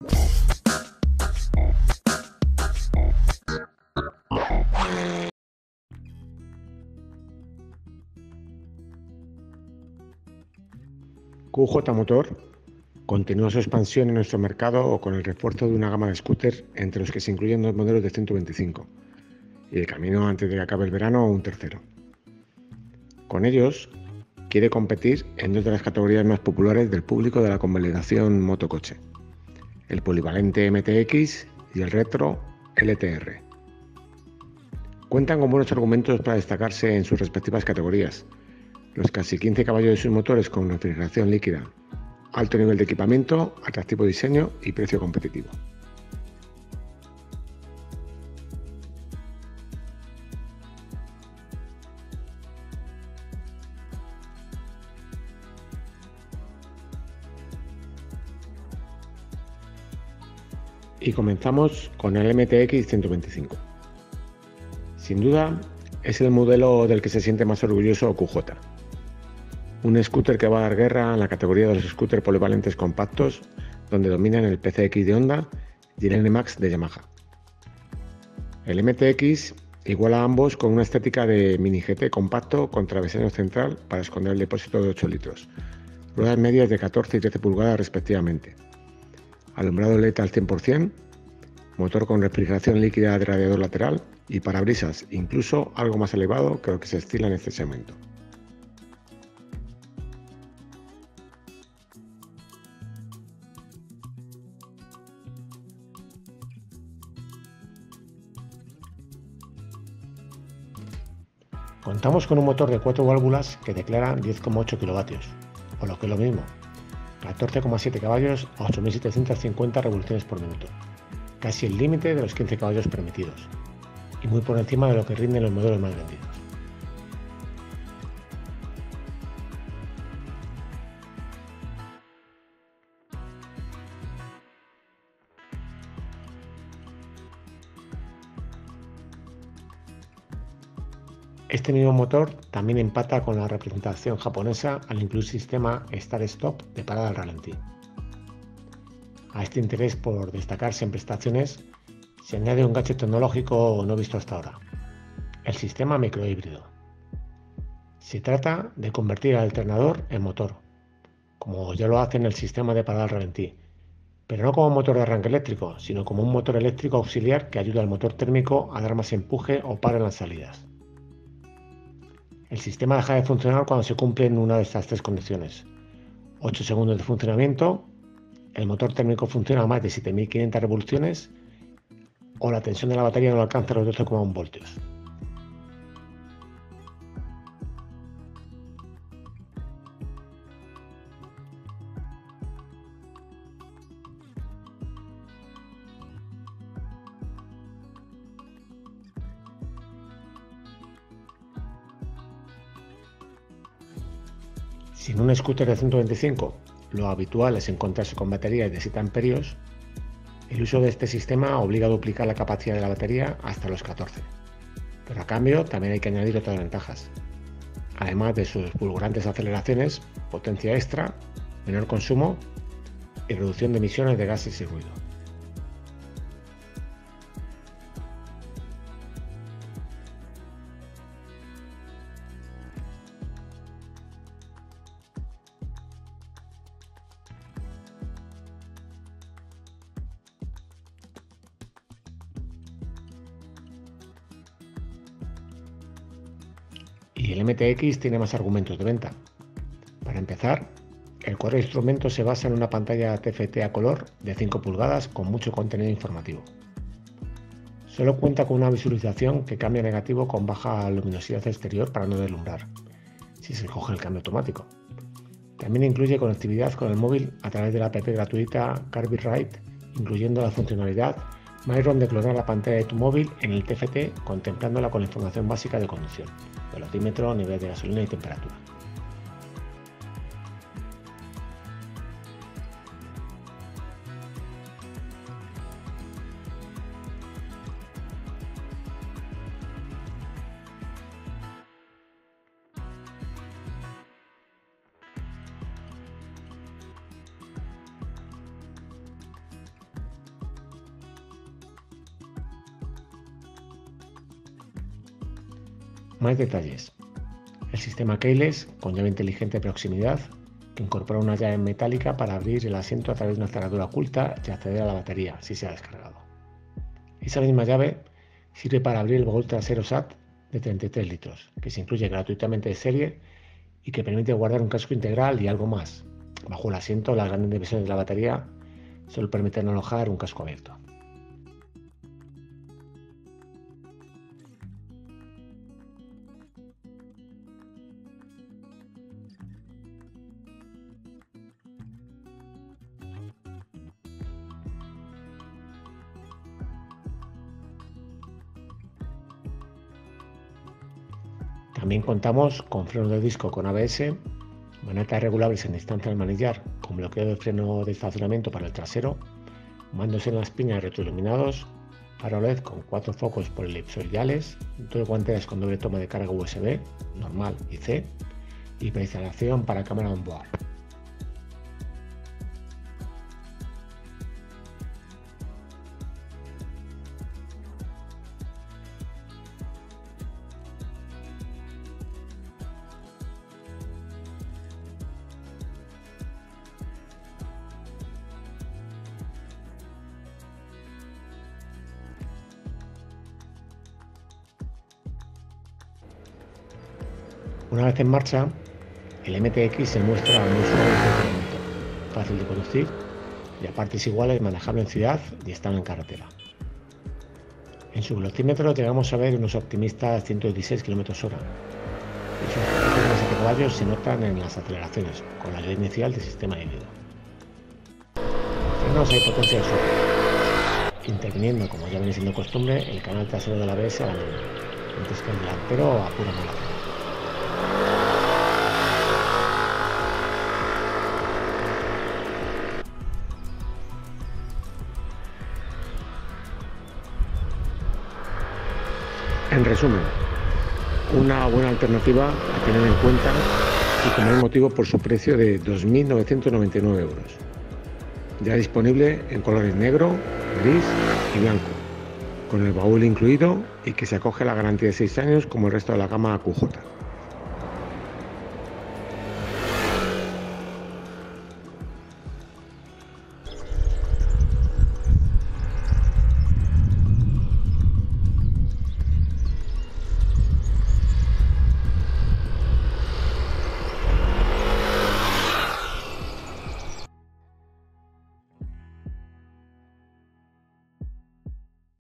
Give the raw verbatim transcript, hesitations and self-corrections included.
Q J Motor continúa su expansión en nuestro mercado con el refuerzo de una gama de scooters entre los que se incluyen dos modelos de ciento veinticinco y de camino antes de que acabe el verano un tercero. Con ellos quiere competir en dos de las categorías más populares del público de la convalidación motocoche, el polivalente M T X y el retro L T R. Cuentan con buenos argumentos para destacarse en sus respectivas categorías, los casi quince caballos de sus motores con refrigeración líquida, alto nivel de equipamiento, atractivo diseño y precio competitivo. Y comenzamos con el M T X ciento veinticinco. Sin duda, es el modelo del que se siente más orgulloso Q J. Un scooter que va a dar guerra en la categoría de los scooters polivalentes compactos, donde dominan el P C X de Honda y el N Max de Yamaha. El M T X iguala a ambos con una estética de mini G T compacto con travesaño central para esconder el depósito de ocho litros, ruedas medias de catorce y trece pulgadas respectivamente, alumbrado L E D al cien por cien, motor con refrigeración líquida de radiador lateral y parabrisas incluso algo más elevado que lo que se estila en este segmento. Contamos con un motor de cuatro válvulas que declara diez coma ocho kilovatios, o lo que es lo mismo, catorce coma siete caballos a ocho mil setecientas cincuenta revoluciones por minuto, casi el límite de los quince caballos permitidos, y muy por encima de lo que rinden los modelos más vendidos. Este mismo motor también empata con la representación japonesa al incluir sistema Start-Stop de parada al ralentí. A este interés por destacarse en prestaciones se añade un gadget tecnológico no visto hasta ahora, el sistema microhíbrido. Se trata de convertir al alternador en motor, como ya lo hace en el sistema de parada al ralentí, pero no como motor de arranque eléctrico, sino como un motor eléctrico auxiliar que ayuda al motor térmico a dar más empuje o par en las salidas. El sistema deja de funcionar cuando se cumplen una de estas tres condiciones: ocho segundos de funcionamiento, el motor térmico funciona a más de siete mil quinientas revoluciones o la tensión de la batería no alcanza los doce coma uno voltios. Si en un scooter de ciento veinticinco lo habitual es encontrarse con baterías de siete amperios, el uso de este sistema obliga a duplicar la capacidad de la batería hasta los catorce, pero a cambio también hay que añadir otras ventajas, además de sus fulgurantes aceleraciones, potencia extra, menor consumo y reducción de emisiones de gases y ruido. Y el M T X tiene más argumentos de venta. Para empezar, el cuadro de instrumentos se basa en una pantalla T F T a color de cinco pulgadas con mucho contenido informativo. Solo cuenta con una visualización que cambia a negativo con baja luminosidad exterior para no deslumbrar, si se coge el cambio automático. También incluye conectividad con el móvil a través de la app gratuita CarbyRide, incluyendo la funcionalidad MyROM de clonar la pantalla de tu móvil en el T F T contemplándola con la información básica de conducción, velocímetro, nivel de gasolina y temperatura. Más detalles. El sistema keyless con llave inteligente de proximidad que incorpora una llave metálica para abrir el asiento a través de una cerradura oculta y acceder a la batería si se ha descargado. Esa misma llave sirve para abrir el baúl trasero S A T de treinta y tres litros, que se incluye gratuitamente de serie y que permite guardar un casco integral y algo más. Bajo el asiento, las grandes dimensiones de la batería solo permiten alojar un casco abierto. También contamos con frenos de disco con A B S, manetas regulables en distancia al manillar con bloqueo de freno de estacionamiento para el trasero, mandos en las piñas retroiluminados, faro L E D con cuatro focos polipsoidales, dos guanteras con doble toma de carga U S B, normal y C, y preinstalación para cámara on-board. Una vez en marcha, el M T X se muestra muy suave en funcionamiento, fácil de conducir y a partes iguales manejable en ciudad y estable en carretera. En su velocímetro llegamos a ver unos optimistas ciento dieciséis kilómetros hora y sus potencias de siete caballos se notan en las aceleraciones con la ley inicial del sistema híbrido. En frenos hay potencia de sobra, interviniendo, como ya viene siendo costumbre, el canal trasero del A B S a la mínima, mientras que el delantero apura más la freno. En resumen, una buena alternativa a tener en cuenta y con buen motivo por su precio de dos mil novecientos noventa y nueve euros. Ya disponible en colores negro, gris y blanco, con el baúl incluido y que se acoge a la garantía de seis años como el resto de la gama Q J.